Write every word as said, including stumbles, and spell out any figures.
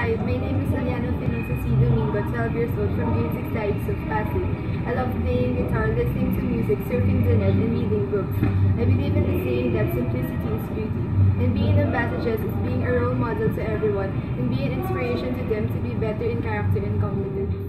Hi, my name is Aliana Felicia C. Domingo, twelve years old, from grade six Dikes of Pasig. I love playing guitar, listening to music, surfing the net, and reading books. I believe in the saying that simplicity is beauty. And being an ambassador is being a role model to everyone, and be an inspiration to them to be better in character and competence.